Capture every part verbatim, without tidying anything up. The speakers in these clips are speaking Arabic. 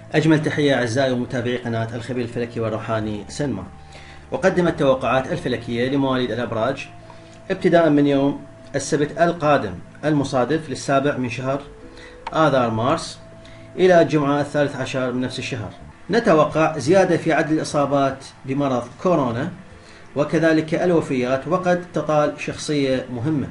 أجمل تحية أعزائي ومتابعي قناة الخبير الفلكي والروحاني سينما. وقدمت توقعات الفلكية لمواليد الأبراج ابتداء من يوم السبت القادم المصادف للسابع من شهر آذار مارس إلى الجمعة الثالث عشر من نفس الشهر. نتوقع زيادة في عدد الإصابات بمرض كورونا وكذلك الوفيات، وقد تطال شخصية مهمة.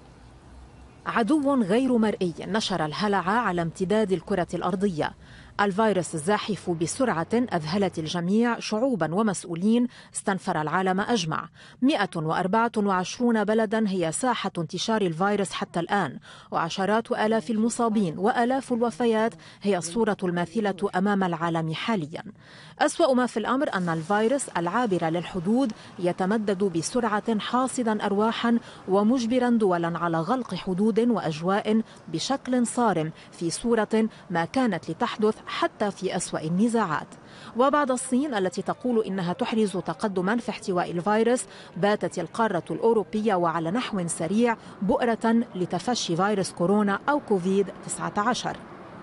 عدو غير مرئي نشر الهلع على امتداد الكرة الأرضية. الفيروس الزاحف بسرعة أذهلت الجميع، شعوبا ومسؤولين، استنفر العالم أجمع. مئة وأربعة وعشرين بلدا هي ساحة انتشار الفيروس حتى الآن، وعشرات آلاف المصابين وآلاف الوفيات هي الصورة الماثلة أمام العالم حاليا. أسوأ ما في الأمر أن الفيروس العابر للحدود يتمدد بسرعة، حاصدا أرواحا ومجبرا دولا على غلق حدود وأجواء بشكل صارم في صورة ما كانت لتحدث حتى في أسوأ النزاعات. وبعد الصين التي تقول إنها تحرز تقدما في احتواء الفيروس، باتت القارة الأوروبية وعلى نحو سريع بؤرة لتفشي فيروس كورونا أو كوفيد تسعة عشر.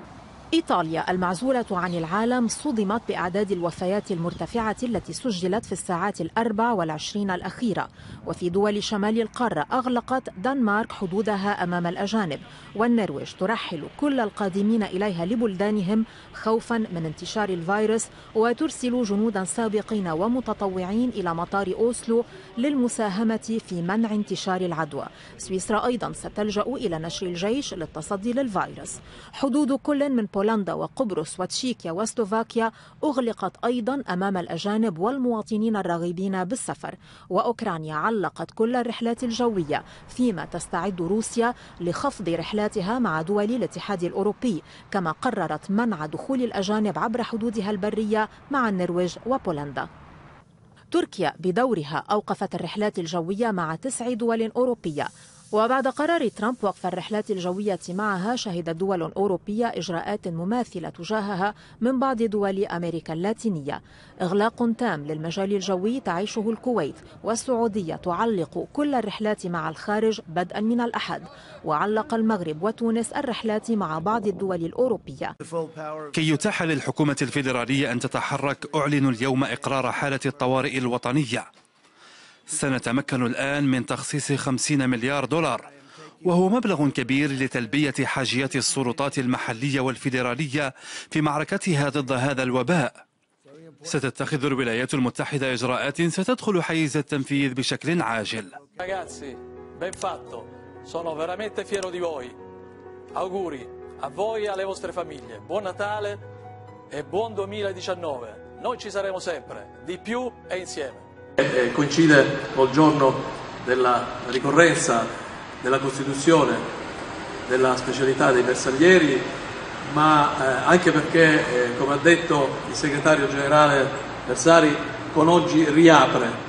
إيطاليا المعزولة عن العالم صدمت بأعداد الوفيات المرتفعة التي سجلت في الساعات الأربع والعشرين الأخيرة. وفي دول شمال القارة أغلقت دنمارك حدودها أمام الأجانب، والنرويج ترحل كل القادمين إليها لبلدانهم خوفا من انتشار الفيروس، وترسل جنودا سابقين ومتطوعين إلى مطار أوسلو للمساهمة في منع انتشار العدوى. سويسرا أيضا ستلجأ إلى نشر الجيش للتصدي للفيروس. حدود كل من بولندا وقبرص وتشيكيا وسلوفاكيا أغلقت أيضا أمام الأجانب والمواطنين الراغبين بالسفر. وأوكرانيا علقت كل الرحلات الجوية، فيما تستعد روسيا لخفض رحلاتها مع دول الاتحاد الأوروبي، كما قررت منع دخول الأجانب عبر حدودها البرية مع النرويج وبولندا. تركيا بدورها أوقفت الرحلات الجوية مع تسع دول أوروبية. وبعد قرار ترامب وقف الرحلات الجوية معها، شهدت دول أوروبية إجراءات مماثلة تجاهها من بعض دول أمريكا اللاتينية. إغلاق تام للمجال الجوي تعيشه الكويت، والسعودية تعلق كل الرحلات مع الخارج بدءا من الأحد، وعلق المغرب وتونس الرحلات مع بعض الدول الأوروبية. كي يتاح للحكومة الفيدرالية أن تتحرك، أعلن اليوم إقرار حالة الطوارئ الوطنية. سنتمكن الآن من تخصيص خمسين مليار دولار، وهو مبلغ كبير لتلبية حاجيات السلطات المحلية والفيدرالية في معركتها ضد هذا الوباء. ستتخذ الولايات المتحدة إجراءات ستدخل حيز التنفيذ بشكل عاجل. Ragazzi, ben fatto. Sono veramente fiero di voi. Auguri a voi e alle vostre famiglie. Buon Natale e buon duemiladiciannove. Noi ci saremo sempre, di più e insieme. Coincide col giorno della ricorrenza della Costituzione della specialità dei bersaglieri, ma eh, anche perché, eh, come ha detto il segretario generale Bersari, con oggi riapre